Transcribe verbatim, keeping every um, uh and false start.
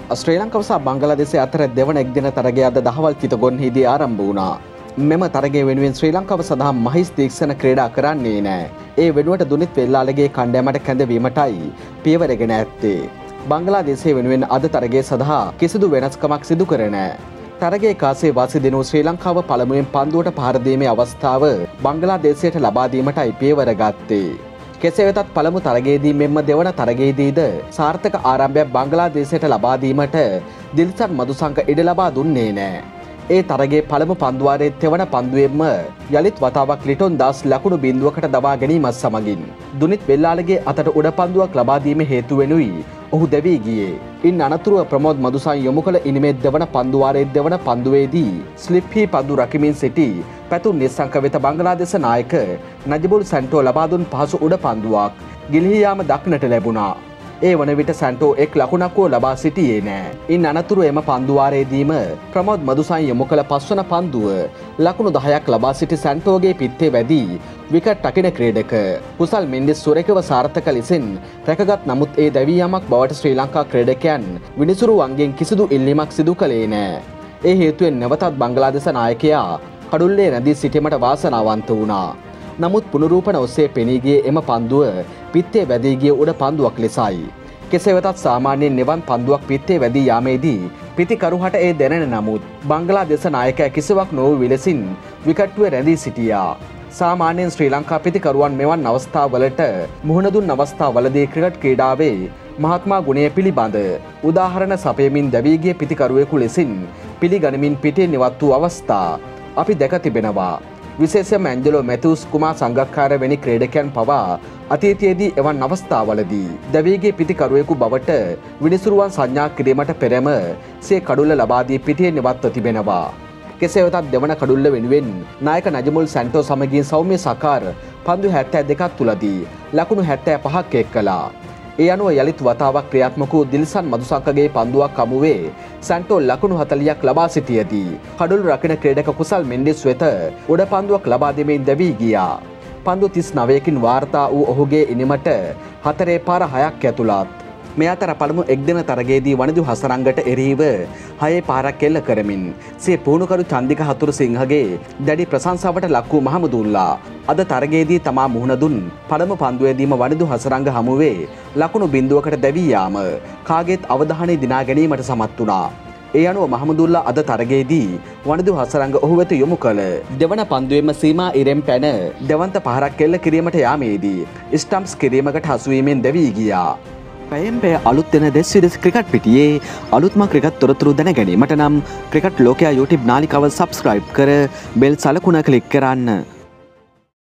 ශ්‍රී ලංකාව සහ බංගලාදේශය අතර දෙවන එක්දින තරගය අද දහවල් කිතගොන්හිදී ආරම්භ වුණා. මෙම තරගය වෙනුවෙන් ශ්‍රී ලංකාව සඳහා මහිස් තීක්ෂණ ක්‍රීඩා කරන්නේ නැහැ. ඒ වෙනුවට දුනිත් වෙල්ලාලගේ කණ්ඩායමට කැඳවීමටයි පියවරගෙන ඇත්තේ. බංගලාදේශය වෙනුවෙන් අද තරගය සඳහා කිසිදු වෙනස්කමක් සිදු කර නැහැ. තරගයේ කාසේ වාසි දෙනු ශ්‍රී ලංකාව පළමුවෙන් පන්දුවට පහර දීමේ අවස්ථාව බංගලාදේශයට ලබා දීමටයි පියවර ගත්තේ. කෙසේ වෙතත් පළමු තරගයේදී මෙන්ම දෙවන තරගයේදීද සාර්ථක ආරම්භයක් බංගලාදේශයට ලබා දීමට දිල්ෂන් මදුසංක ඉඩ ලබා දුන්නේ නැහැ. ඒ තරගයේ පළමු පන්දුවාරයේ තෙවන පන්දුවෙන්ම යලිත් වතාවක් ලිටොන් දාස් ලකුණු බිඳුවකට දබා ගැනීමත් සමගින් දුනිත් වෙල්ලාලගේ අතට උඩ පන්දුවක් ලබා දීමේ හේතු වෙනුයි ඔහු දැවී ගියේ. ඉන් අනතුරුව ප්‍රමෝද් මදුසන් යොමු කළ ඉනිමේ දෙවන පන්දුවාරයේ දෙවන පන්දුවේදී ස්ලිප්හි පන්දු රකිමින් සිටි පැතුම් නිස්සංක වෙත බංගලාදේශ නායක නජිබුල් සැන්ටෝ ලබා දුන් පහසු උඩ පන්දුවක් ගිලිහී යාම දක්නට ලැබුණා. ඒ වන විට සැන්ටෝ එක් ලකුණක් හෝ ලබා සිටියේ නෑ. ඉන් අනතුරු එම පන්දුවාරයේදීම ප්‍රමෝද් මදුසන් යොමු කළ පස්වන පන්දුව ලකුණු දහයක් ලබා සිටි සැන්ටෝගේ පිත්තේ වැදී විකට් රකින ක්‍රීඩක කුසල් මෙන්ඩිස් සුරේකව සාර්ථක ලෙසින් රැකගත් නමුත් ඒ දැවී යාමක් බවට ශ්‍රී ලංකා ක්‍රීඩකයන් විනිසුරු වංගෙන් කිසිදු ඉල්ලීමක් සිදු කළේ නෑ. ඒ හේතුවෙන් නැවතත් බංගලාදේශ නායකයා කඩුල්ලේ රැඳී සිටීමට වාසනාවන්ත වුණා. නමුත් පුනරූපණ ඔස්සේ පෙනී ගියේ එම පන්දුව පිත්තේ වැදී ගිය උඩ පන්දුවක් ලෙසයි. කෙසේ වෙතත් සාමාන්‍යයෙන් නිවන් පන්දුවක් පිත්තේ වැදී යාමේදී පිතිකරුහට ඒ දැනෙන නමුත් බංගලාදේශ නායකයා කිසිවක් නොවූ විලසින් විකට්ටුවේ රැඳී සිටියා. සාමාන්‍යයෙන් ශ්‍රී ලංකා පිතිකරුවන් මෙවන් අවස්ථාවලට මුහුණ දුන් අවස්ථාවලදී ක්‍රිකට් ක්‍රීඩාවේ මහත්මා ගුණය පිළිබඳ උදාහරණ සපයමින් දැවී ගිය පිතිකරුවෙකු ලෙසින් පිළිගනිමින් පිටේ නිවත් වූ අවස්ථා අපි දැක තිබෙනවා. විශේෂයෙන්ම ඇන්ජලෝ මැතිව්ස් කුමාර සංගක්කාර වැනි ක්‍රීඩකයන් පවා අතීතයේදී එවන් අවස්ථාවලදී දැවීගේ පිතිකරුවෙකු බවට විනිසුරුවන් සංඥා කිරීමට පෙරම සිය කඩුල්ල ලබා දී පිටියේ නිවත්ව තිබෙනවා. කෙසේ වෙතත් දෙවන කඩුල්ල වෙනුවෙන් නායක නජමුල් සැන්ටෝ සමගින් සෞම්‍ය සකාර පන්දු හැත්තෑ දෙකක් තුලදී ලකුණු හැත්තෑ පහක් එක් කළා. ඒ අනුව යලිත් වතාවක් ක්‍රියාත්මක වූ දිල්ෂන් මදුසංකගේ පන්දුවක් හමුවේ සැන්ටෝ ලකුණු හතළියක් ලබා සිටියදී කඩුළු රකින ක්‍රීඩක කුසල් මෙන්ඩිස් වෙත උඩ පන්දුවක් ලබා දෙමින් දැවී ගියා. පන්දු තිස් නවයකින් වාර්තා වූ ඔහුගේ ඉනිමට හතරේ පාර හයක් ඇතුළත්. මේ අතර පළමු එක්දින තරගයේදී වනිදු හසරංගට එරෙහිව හයේ පාරක් එල්ල කරමින් සිය පුහුණුකරු චන්දික හතුරුසිංහගේ දැඩි ප්‍රශංසාවට ලක් වූ මහමුදුල්ලා අද තරගයේදී තමා මුහුණ දුන් පළමු පන්දුවේදීම වනිදු හසරංග හමුවේ ලකුණු බිඳුවකට දැවී යාම කාගේත් අවධානය දිනා ගැනීමට සමත් වුණා. ඒ අනුව මහමුදුල්ලා අද තරගයේදී වනිදු හසරංග ඔහු වෙත යොමු කළ දෙවන පන්දුවේම සීමා ඉරෙන් පැන දෙවන්ත පහරක් එල්ල කිරීමට යාමේදී ස්ටම්ප්ස් කිරීමකට හසුවීමෙන් දැවී ගියා. පැයෙන් පැය අලුත් දෙන දෙස් විදෙස් ක්‍රිකට් පිටියේ අලුත්ම ක්‍රිකට් තොරතුරු දැන ගැනීමට නම් ක්‍රිකට් ලෝකයා YouTube නාලිකාව සබ්ස්ක්‍රයිබ් කර බෙල් සලකුණ ක්ලික් කරන්න.